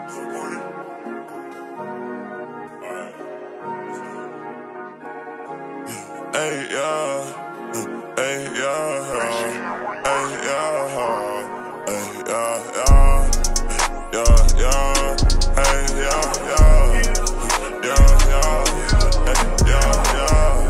Hey, yeah. Hey, yeah. Hey, yeah. Hey, yeah, yeah. Yeah, yeah. Hey, yeah, yeah. Yeah, yeah. Hey, yeah,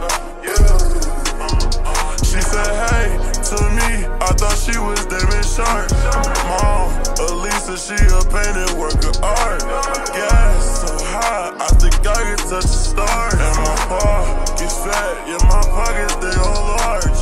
yeah. She said, hey, to me, I thought she was Sharpe. Mom, Elisa, she a painted work of art. Gas so high, I think I can touch the stars. And my pockets fat, yeah, my pockets, they all large.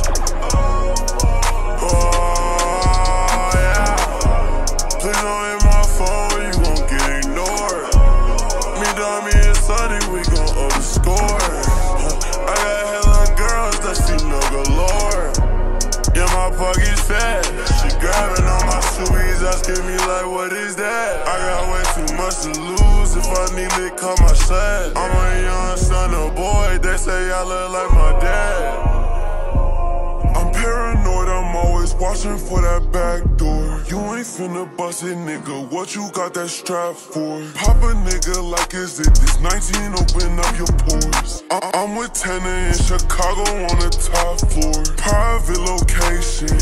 Oh, yeah. Please don't hit my phone, you gon' get ignored. Me, Dami, and Sunny, we gon' overscore. I got hella girls that she know galore. Yeah, my pocket's fat. She grabbing on my shoes, asking me like, what is that? I got way too much to lose. If I need it, call my shad. I'm a young son of boy. They say I look like my dad. I'm paranoid, I'm always watching for that back door. You ain't finna bust it, nigga. What you got that strap for? Pop a nigga like is it this 19, open up your pores. I'm with Tanner in Chicago on the top floor. Private location.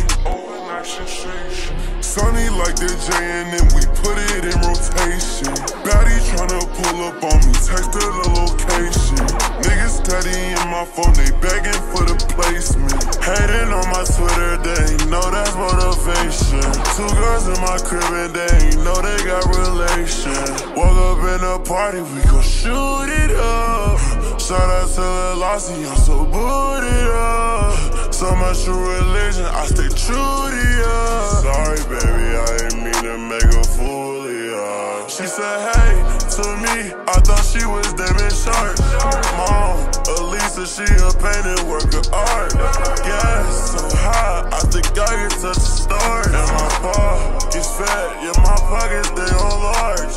Sunny like the J and then we put it in rotation. Baddie tryna pull up on me, text her the location. Niggas steady in my phone, they begging for the placement. Hating on my Twitter, they ain't know that's motivation. Two girls in my crib and they ain't know they got relation. Woke up in a party, we gon' shoot it up. Shout out to Lil Lassie, I'm so booted up. So much true religion, I stay true to ya. Sorry baby, I ain't mean to make a fool of ya. She said hey, to me, I thought she was Sharpe. Mom, Elisa, she a painted work of art. Gas so high, I think I can touch the stars. And my pocket's fat, yeah, my pockets, they all large.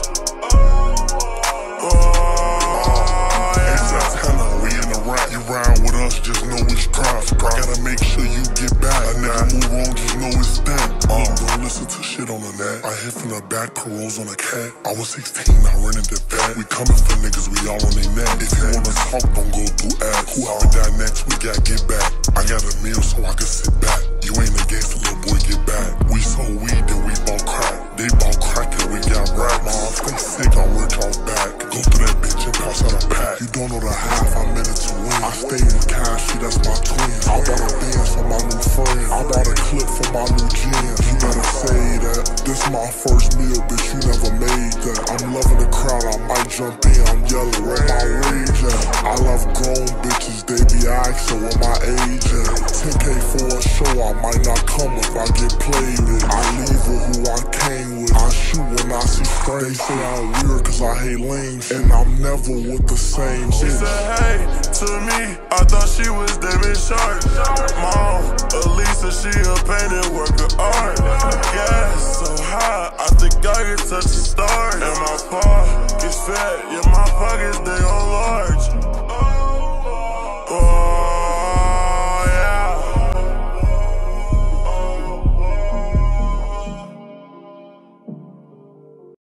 Babysantana, we in the rap. You ride with us, just know it's crime. Gotta make sure you get back. A nigga move wrong, just know it's that. Don't listen to shit on the net. I hit from the back, paroles on a cat. I was 16, I ran into that. We coming for niggas, we all on they neck. If you wanna talk, don't go through ads. Whoever die next, we gotta get back. I got a meal so I can sit back. You ain't a gangster, little boy, get back. We sold weed, then we bought crack. They bought crack and we got rap. My arms stay sick, I work off back. Go through that bitch and pass out a pack. You don't know the half, I'm in it to win. I stay in cash, shit, that's my twin. I bought a dance for my new friend. I bought a clip for my new gym. You better say that. This my first meal, bitch, you never made that. I'm loving the crowd, I might jump in. I'm yelling where my rage at. I love grown bitches, they be asking what my age at. 10K for a show, I might not come if I get played with. I leave with who I came with. I shoot when I see strangers. They say I'm weird cause I hate lanes, and I'm never with the same bitch. She said hey, to me, I thought she was Sharpe. Mom, Elisa, she a painted work of art. Gas so high, I think I can touch the stars. And my pocket's fat, yeah, my pockets, they all large.